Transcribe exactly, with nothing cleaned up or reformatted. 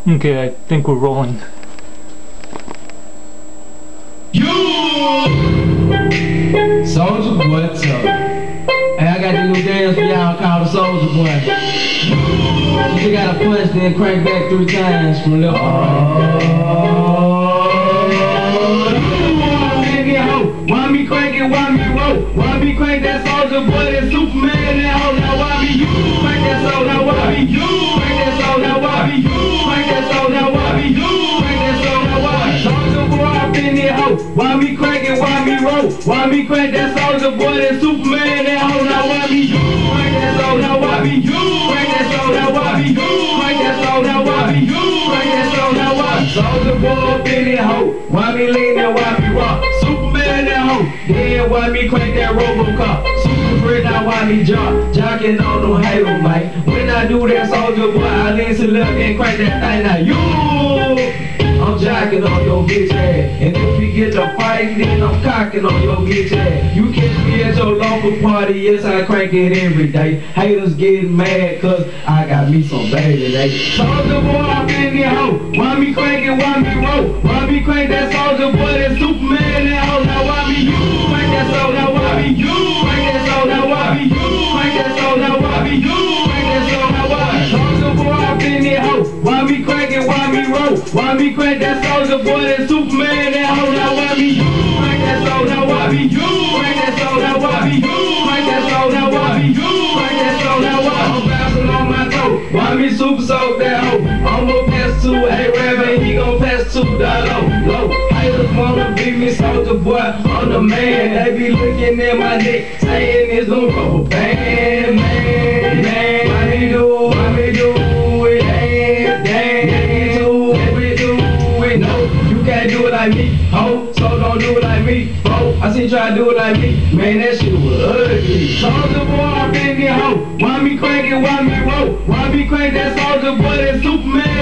Okay, I think we're rolling. You Soulja Boy Tell. Hey, I got this new dance for y'all called the Soulja Boy. You gotta punch, then crank back three times from left to right. Why me crank it, why me roll? Why me crank that Soulja Boy, that Superman, that hoe? Now why me you? Crank that soul, now why me you? Crank that soul, now why me you? Crank that soul, now why me you? Crank that soul, now why? Soulja Boy up in there, hoe. Why me crank it, why me roll? Why me crank that Soulja Boy, that Superman, that hoe? Now why me you? Crank that soul, now why me you? Crank that soul, now why me you? Crank that soul, now why me you? Crank that soul, now why? Soulja Boy up in there, hoe. Why me lean and why me rock? Superman, that hoe. Yeah, why me crank that Robocop? Super Fred, now why me jock? Jocking on no halo, man. When I do that Soulja Boy, I lean to left and crank that thing. Now you, I'm jocking on your bitch ass. And if you get to fight, then I'm cocking on your bitch ass. You catch me at your local party, yes, I crank it every day. Haters getting mad, cause I got me some baby, they. Soulja Boy, I'm in the hoe. Why me crank it, why me roll? Why me crank that Soulja Boy, that Superman, that hoe? Now why me you? Crank that soul, now why me you? Crank that soul, now why me you? Crank that soul, now why me you? Crank that soul, now why? Soulja Boy, I'm in the hoe. Why me crank it, why me roll? Why me crank that Soulja Boy, that Superman, that hoe? Now why me you? Crank that soul, now why me you? Crank that soul, now why me you? Crank that soul, now why me you? Crank that soul, now why? I'm bouncing on my toe. Why me super soak that hoe? I'm gon' pass to A-Raven, he gon' pass to Dolo. Low. Haters wanna beat me, Soulja Boy, I'm the man. They be looking at my neck, saying it's a rubber band, man, man. Why me do, why me do it, damn, damn, do what we do it, no. You can't do it like me, ho, so don't do it like me, ho. I seen you try to do it like me, man, that shit was ugly. Soulja Boy, I'm in there, ho. Why me crank it, why me roll? Why me crank that Soulja Boy, that Superman?